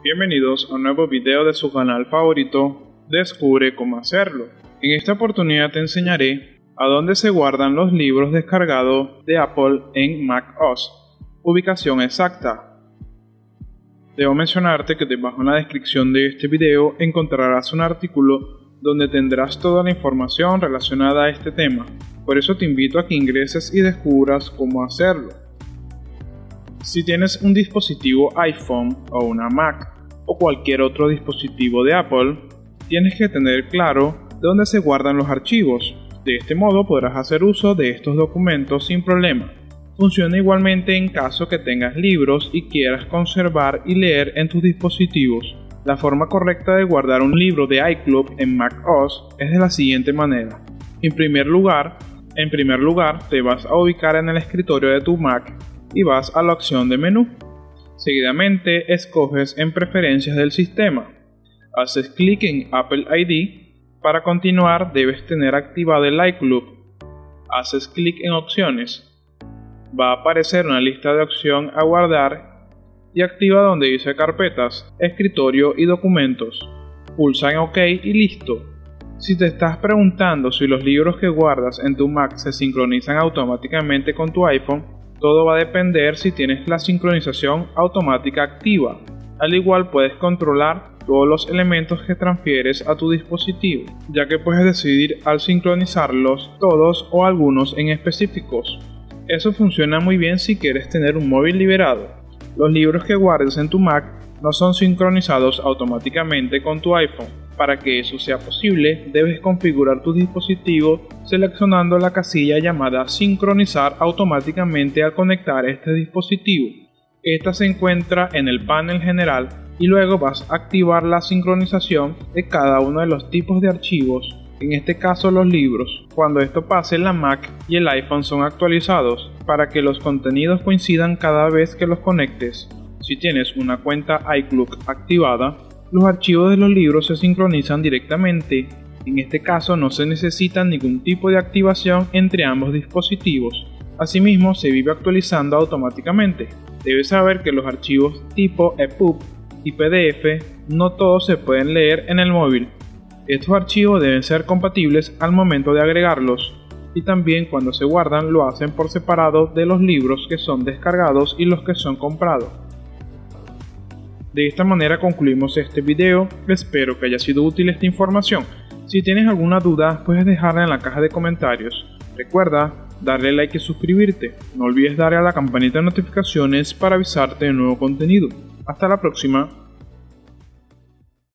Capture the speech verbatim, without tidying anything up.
Bienvenidos a un nuevo video de su canal favorito, Descubre cómo hacerlo. En esta oportunidad te enseñaré a dónde se guardan los libros descargados de Apple en macOS. Ubicación exacta. Debo mencionarte que debajo en la descripción de este video encontrarás un artículo donde tendrás toda la información relacionada a este tema. Por eso te invito a que ingreses y descubras cómo hacerlo. Si tienes un dispositivo iPhone o una Mac o cualquier otro dispositivo de Apple, tienes que tener claro dónde se guardan los archivos. De este modo podrás hacer uso de estos documentos sin problema. Funciona igualmente en caso que tengas libros y quieras conservar y leer en tus dispositivos. La forma correcta de guardar un libro de iCloud en macOS es de la siguiente manera. En primer lugar, en primer lugar te vas a ubicar en el escritorio de tu Mac y vas a la opción de menú. Seguidamente escoges en preferencias del sistema. Haces clic en Apple I D. Para continuar debes tener activado el iCloud. Haces clic en opciones. Va a aparecer una lista de opción a guardar y activa donde dice carpetas, escritorio y documentos. Pulsa en OK y listo. Si te estás preguntando si los libros que guardas en tu Mac se sincronizan automáticamente con tu iPhone, todo va a depender si tienes la sincronización automática activa. Al igual puedes controlar todos los elementos que transfieres a tu dispositivo, ya que puedes decidir al sincronizarlos todos o algunos en específicos. Eso funciona muy bien si quieres tener un móvil liberado. Los libros que guardes en tu Mac no son sincronizados automáticamente con tu iPhone. Para que eso sea posible, debes configurar tu dispositivo seleccionando la casilla llamada Sincronizar automáticamente al conectar este dispositivo. Esta se encuentra en el panel general y luego vas a activar la sincronización de cada uno de los tipos de archivos, en este caso los libros. Cuando esto pase, la Mac y el iPhone son actualizados para que los contenidos coincidan cada vez que los conectes. Si tienes una cuenta iCloud activada, los archivos de los libros se sincronizan directamente. En este caso no se necesita ningún tipo de activación entre ambos dispositivos. Asimismo, se vive actualizando automáticamente. Debes saber que los archivos tipo E P U B y P D F no todos se pueden leer en el móvil. Estos archivos deben ser compatibles al momento de agregarlos, y también cuando se guardan lo hacen por separado de los libros que son descargados y los que son comprados. De esta manera concluimos este video. Espero que haya sido útil esta información. Si tienes alguna duda puedes dejarla en la caja de comentarios. Recuerda darle like y suscribirte. No olvides darle a la campanita de notificaciones para avisarte de nuevo contenido. Hasta la próxima.